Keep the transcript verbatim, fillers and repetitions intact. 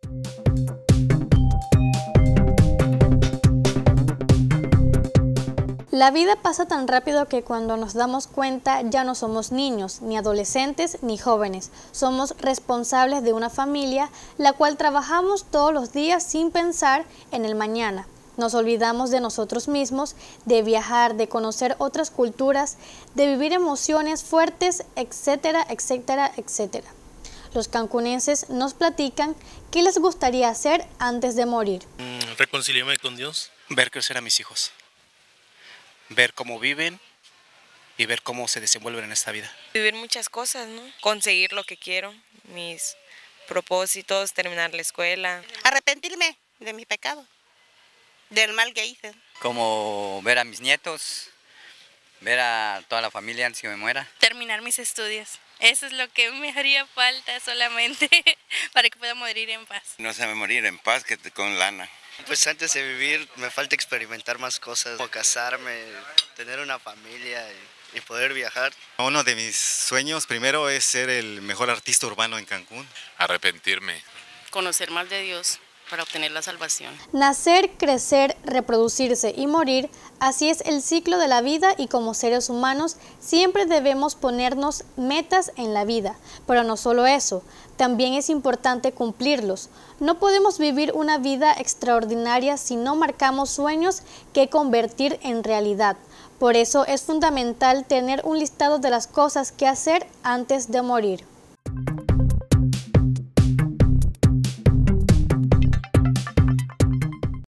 La vida pasa tan rápido que cuando nos damos cuenta ya no somos niños, ni adolescentes, ni jóvenes. Somos responsables de una familia, la cual trabajamos todos los días sin pensar en el mañana. Nos olvidamos de nosotros mismos, de viajar, de conocer otras culturas, de vivir emociones fuertes, etcétera, etcétera, etcétera. Los cancunenses nos platican qué les gustaría hacer antes de morir. Mm, reconciliarme con Dios. Ver crecer a mis hijos. Ver cómo viven y ver cómo se desenvuelven en esta vida. Vivir muchas cosas, ¿no? Conseguir lo que quiero, mis propósitos, terminar la escuela. Arrepentirme de mi pecado, del mal que hice. Como ver a mis nietos, ver a toda la familia antes que me muera. Terminar mis estudios. Eso es lo que me haría falta solamente para que pueda morir en paz. No sé, morir en paz que con lana. Pues antes de vivir me falta experimentar más cosas, como casarme, tener una familia y, y poder viajar. Uno de mis sueños primero es ser el mejor artista urbano en Cancún. Arrepentirme. Conocer más de Dios para obtener la salvación. Nacer, crecer, reproducirse y morir, así es el ciclo de la vida y como seres humanos siempre debemos ponernos metas en la vida, pero no solo eso, también es importante cumplirlos. No podemos vivir una vida extraordinaria si no marcamos sueños que convertir en realidad. Por eso es fundamental tener un listado de las cosas que hacer antes de morir.